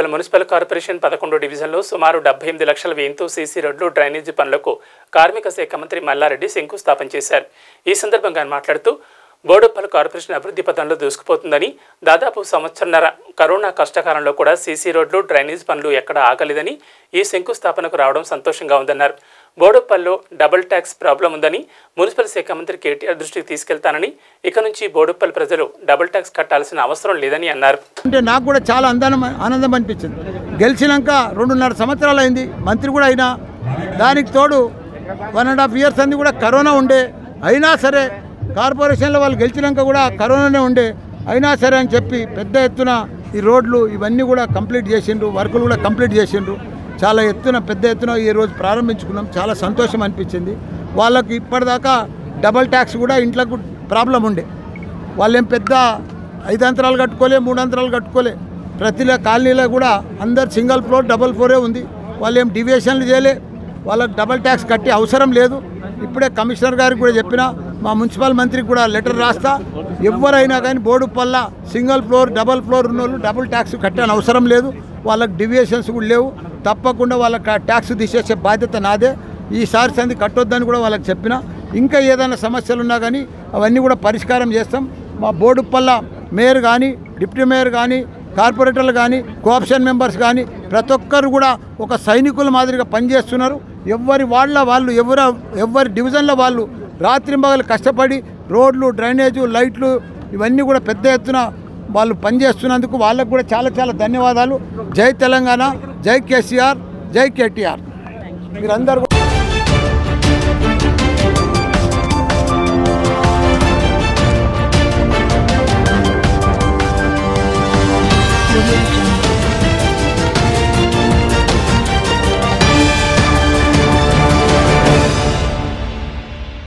Boduppal municipal corporation 11 డివిజన్లో సుమారు 78 లక్షల వ్యయంతో సీసీ రోడ్లు డ్రైనేజీ పనులకు కార్మిక శాఖ మంత్రి మల్లారెడ్డి శంకుస్థాపన చేశారు. ఈ సందర్భంగా మాట్లాడుతూ బోడుప్పల్ కార్పొరేషన్ అభివృద్ధి పథంలో దూసుకుపోతుందని, దాదాపు సంవత్సరన్నర కరోనా కష్టకాలంలో కూడా సీసీ రోడ్లు డ్రైనేజ్ పనులు ఎక్కడ ఆగలేదని ఈ శంకుస్థాపనకు రావడం సంతోషంగా ఉందన్నారు. బోడుప్పల్లో డబుల్ ట్యాక్స్ ప్రాబ్లం ఉందని మున్సిపల్ శాఖ మంత్రి కేటీఆర్ దృష్టికి తీసుకెళ్తానని, ఇక నుంచి బోడుప్పల్ ప్రజలు డబుల్ ట్యాక్స్ కట్టాల్సిన అవసరం లేదని అన్నారు. అంటే నాకు కూడా చాలా ఆనందం అనిపించింది. గెలిచినాక 2.5 సంవత్సరాలు అయింది, మంత్రి కూడా అయినా. దానికి తోడు 1.5 years అంది కూడా కరోనా ఉండే, అయినా సరే కార్పొరేషన్లో వాళ్ళు గెలిచినాక కూడా కరోనానే ఉండే, అయినా సరే అని చెప్పి పెద్ద ఎత్తున ఈ రోడ్లు ఇవన్నీ కూడా కంప్లీట్ చేసిండ్రు, వర్కులు కూడా కంప్లీట్ చేసిండ్రు. చాలా ఎత్తున పెద్ద ఎత్తున ఈరోజు ప్రారంభించుకున్నాం. చాలా సంతోషం అనిపించింది. వాళ్ళకి ఇప్పటిదాకా డబల్ ట్యాక్స్ కూడా ఇంట్లోకి ప్రాబ్లం ఉండే, వాళ్ళు ఏం పెద్ద 5 అంతరాలు కట్టుకోలే, 3 అంతరాలు కట్టుకోలే. ప్రతి కాలనీలో కూడా అందరు సింగిల్ ఫ్లోర్ డబల్ ఫ్లోరే ఉంది. వాళ్ళు ఏం డివియేషన్లు చేయలే, వాళ్ళకి డబల్ ట్యాక్స్ కట్టే అవసరం లేదు. ఇప్పుడే కమిషనర్ గారికి కూడా చెప్పిన, మా మున్సిపల్ మంత్రికి కూడా లెటర్ రాస్తా, ఎవరైనా కానీ బోడుప్పల్ల సింగిల్ ఫ్లోర్ డబల్ ఫ్లోర్ ఉన్న వాళ్ళు డబుల్ ట్యాక్స్ కట్టని అవసరం లేదు. వాళ్ళకి డివియేషన్స్ కూడా లేవు. తప్పకుండా వాళ్ళకి ట్యాక్స్ తీసేసే బాధ్యత నాదే. ఈసారి సంది కట్టొద్దని కూడా వాళ్ళకి చెప్పిన. ఇంకా ఏదైనా సమస్యలు ఉన్నా కానీ అవన్నీ కూడా పరిష్కారం చేస్తాం. మా బోడుప్పల్ల మేయర్ కానీ, డిప్యూటీ మేయర్ కానీ, కార్పొరేటర్లు కానీ, కోఆప్షన్ మెంబర్స్ కానీ ప్రతి ఒక్కరు కూడా ఒక సైనికుల మాదిరిగా పనిచేస్తున్నారు. ఎవరి వాళ్ళ వాళ్ళు ఎవరి డివిజన్లో వాళ్ళు రాత్రింబగలు కష్టపడి రోడ్లు, డ్రైనేజు, లైట్లు ఇవన్నీ కూడా పెద్ద ఎత్తున వాళ్ళు పనిచేస్తున్నందుకు వాళ్ళకు కూడా చాలా చాలా ధన్యవాదాలు. జై తెలంగాణ, జై కేసీఆర్, జై కేటీఆర్. మీరందరూ